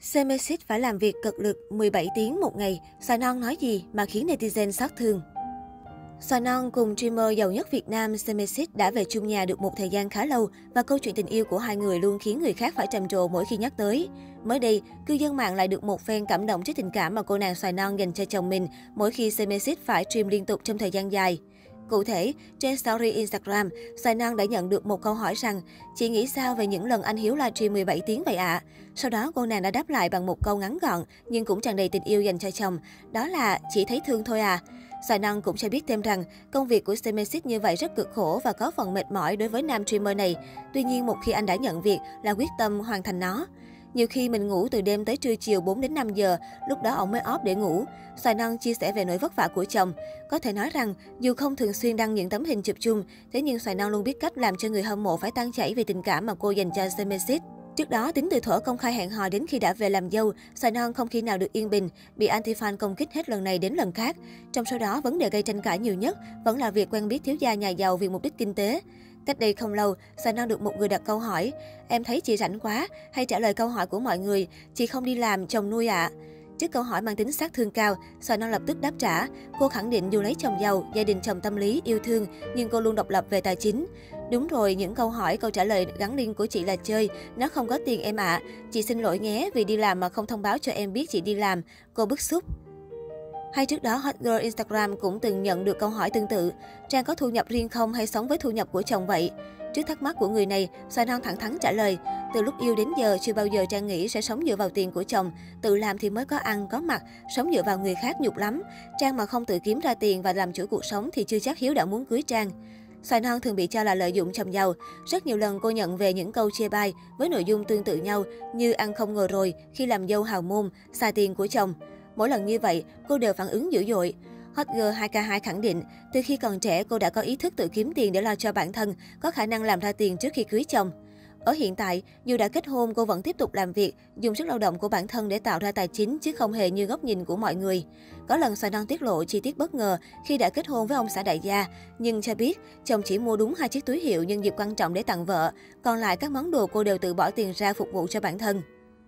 Semesis phải làm việc cực lực 17 tiếng một ngày, Xoài Non nói gì mà khiến netizen xót thương. Xoài Non cùng streamer giàu nhất Việt Nam Semesis đã về chung nhà được một thời gian khá lâu và câu chuyện tình yêu của hai người luôn khiến người khác phải trầm trồ mỗi khi nhắc tới. Mới đây, cư dân mạng lại được một phen cảm động trước tình cảm mà cô nàng Xoài Non dành cho chồng mình mỗi khi Semesis phải stream liên tục trong thời gian dài. Cụ thể, trên story Instagram, Xoài Non đã nhận được một câu hỏi rằng "Chị nghĩ sao về những lần anh Hiếu livestream 17 tiếng vậy ạ?" Sau đó cô nàng đã đáp lại bằng một câu ngắn gọn nhưng cũng tràn đầy tình yêu dành cho chồng, đó là "Chị thấy thương thôi à." Xoài Non cũng cho biết thêm rằng công việc của Semesis như vậy rất cực khổ và có phần mệt mỏi đối với nam streamer này. Tuy nhiên, một khi anh đã nhận việc là quyết tâm hoàn thành nó. Nhiều khi mình ngủ từ đêm tới trưa chiều 4 đến 5 giờ, lúc đó ông mới off để ngủ. Xoài Non chia sẻ về nỗi vất vả của chồng. Có thể nói rằng, dù không thường xuyên đăng những tấm hình chụp chung, thế nhưng Xoài Non luôn biết cách làm cho người hâm mộ phải tan chảy về tình cảm mà cô dành cho Semesis. Trước đó, tính từ thuở công khai hẹn hò đến khi đã về làm dâu, Xoài Non không khi nào được yên bình, bị anti-fan công kích hết lần này đến lần khác. Trong số đó, vấn đề gây tranh cãi nhiều nhất vẫn là việc quen biết thiếu gia nhà giàu vì mục đích kinh tế. Cách đây không lâu, Xoài Non được một người đặt câu hỏi, "Em thấy chị rảnh quá, hay trả lời câu hỏi của mọi người, chị không đi làm, chồng nuôi ạ?" Trước câu hỏi mang tính sát thương cao, Xoài Non lập tức đáp trả. Cô khẳng định dù lấy chồng giàu, gia đình chồng tâm lý, yêu thương, nhưng cô luôn độc lập về tài chính. "Đúng rồi, những câu hỏi, câu trả lời gắn link của chị là chơi, nó không có tiền em ạ. Chị xin lỗi nhé vì đi làm mà không thông báo cho em biết chị đi làm." Cô bức xúc. Hay trước đó, Hot Girl Instagram cũng từng nhận được câu hỏi tương tự. "Trang có thu nhập riêng không hay sống với thu nhập của chồng vậy?" Trước thắc mắc của người này, Xoài Non thẳng thắn trả lời, "Từ lúc yêu đến giờ, chưa bao giờ Trang nghĩ sẽ sống dựa vào tiền của chồng. Tự làm thì mới có ăn, có mặc, sống dựa vào người khác nhục lắm. Trang mà không tự kiếm ra tiền và làm chủ cuộc sống thì chưa chắc Hiếu đã muốn cưới Trang." Xoài Non thường bị cho là lợi dụng chồng giàu. Rất nhiều lần cô nhận về những câu chê bai với nội dung tương tự nhau như "ăn không ngờ rồi" khi làm dâu hào môn, xài tiền của chồng. Mỗi lần như vậy, cô đều phản ứng dữ dội. Hot Girl 2K2 khẳng định, từ khi còn trẻ cô đã có ý thức tự kiếm tiền để lo cho bản thân, có khả năng làm ra tiền trước khi cưới chồng. Ở hiện tại, dù đã kết hôn, cô vẫn tiếp tục làm việc, dùng sức lao động của bản thân để tạo ra tài chính chứ không hề như góc nhìn của mọi người. Có lần Xoài Non tiết lộ chi tiết bất ngờ khi đã kết hôn với ông xã đại gia, nhưng cho biết chồng chỉ mua đúng 2 chiếc túi hiệu nhân dịp quan trọng để tặng vợ, còn lại các món đồ cô đều tự bỏ tiền ra phục vụ cho bản thân.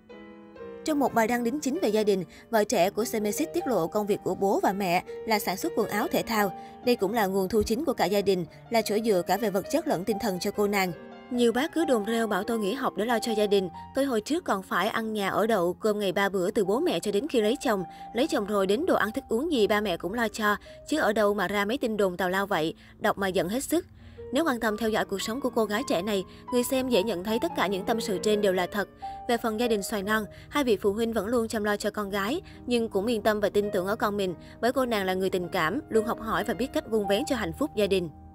Trong một bài đăng đính chính về gia đình, vợ trẻ của Semesis tiết lộ công việc của bố và mẹ là sản xuất quần áo thể thao. Đây cũng là nguồn thu chính của cả gia đình, là chỗ dựa cả về vật chất lẫn tinh thần cho cô nàng. Nhiều bác cứ đồn reo bảo tôi nghỉ học để lo cho gia đình. Tôi hồi trước còn phải ăn nhà ở đậu, cơm ngày 3 bữa từ bố mẹ cho đến khi lấy chồng. Lấy chồng rồi đến đồ ăn thức uống gì ba mẹ cũng lo cho, chứ ở đâu mà ra mấy tin đồn tào lao vậy, đọc mà giận hết sức. Nếu quan tâm theo dõi cuộc sống của cô gái trẻ này, người xem dễ nhận thấy tất cả những tâm sự trên đều là thật. Về phần gia đình Xoài Non, hai vị phụ huynh vẫn luôn chăm lo cho con gái, nhưng cũng yên tâm và tin tưởng ở con mình, bởi cô nàng là người tình cảm, luôn học hỏi và biết cách vun vén cho hạnh phúc gia đình.